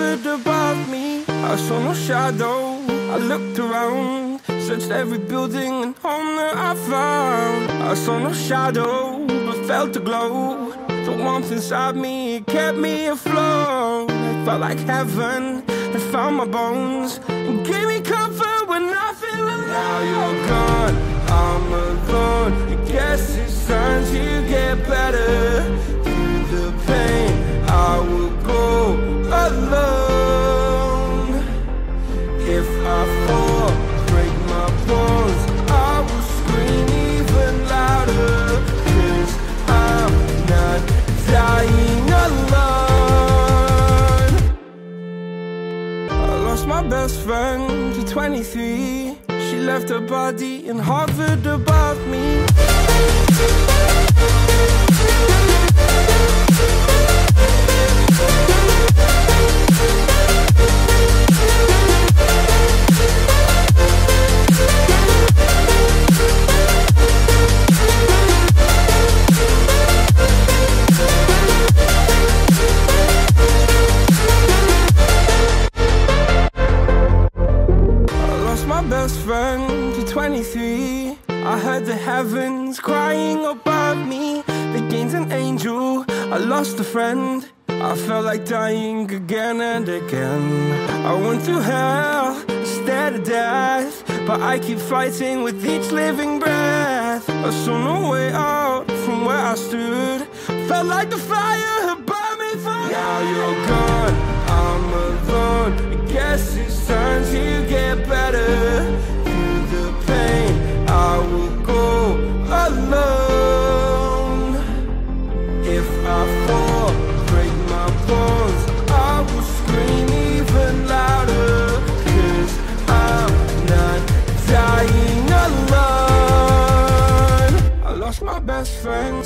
hovered above me. I saw no shadow, I looked around, searched every building and home that I found. I saw no shadow, but felt the glow. The warmth inside me, it kept me afloat. It felt like heaven, it found my bones and gave me comfort when I feel alone. Now you're gone, I'm alone. I guess it's time to get better. Through the pain, I will go alone. If I fall, break my bones, I will scream even louder. 'Cause I'm not dying alone. I lost my best friend to 23. She left her body and hovered above me. Best friend to 23. I heard the heavens crying above me. They gained an angel, I lost a friend. I felt like dying again and again. I went through hell, stared at death, but I keep fighting with each living breath. I saw no way out from where I stood. Felt like the fire had burned me from. Now you're gone, I'm alone. I guess it's time to get better. Through the pain, I will go alone. If I fall, break my bones, I will scream even louder. 'Cause I'm not dying alone. I lost my best friend.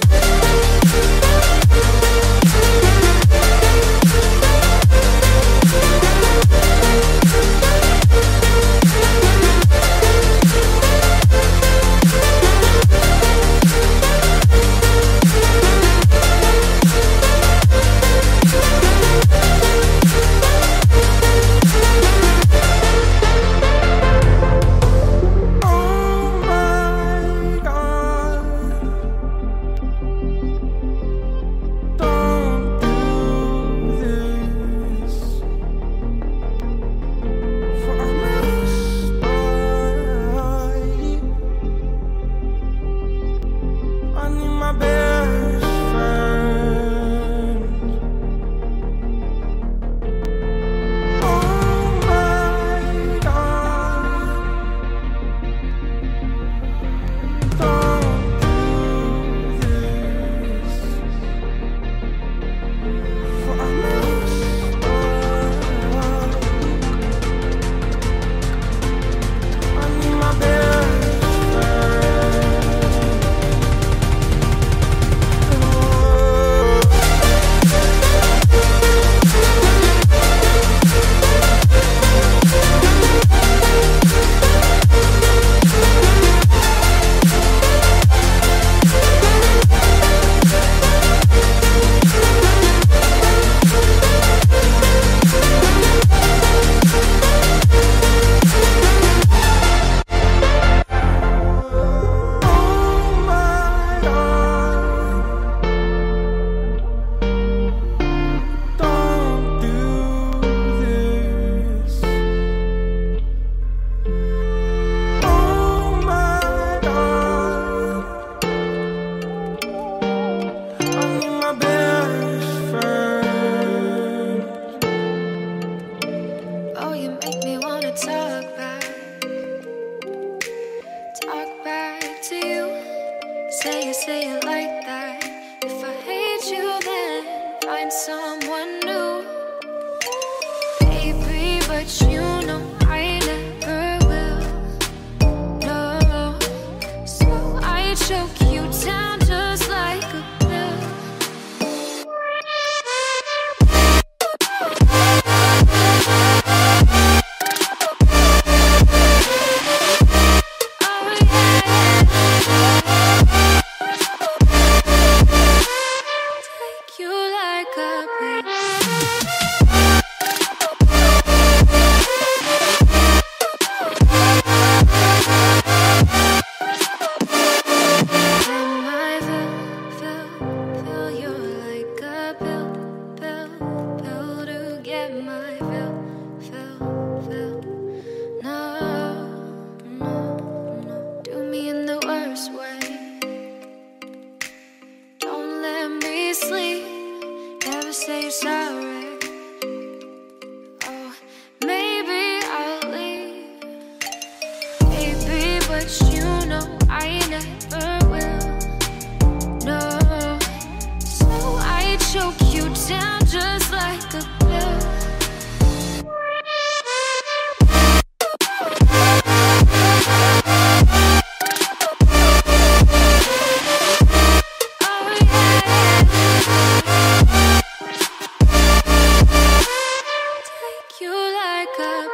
but you know I never will. No, so I choke you down just like a pill. You like a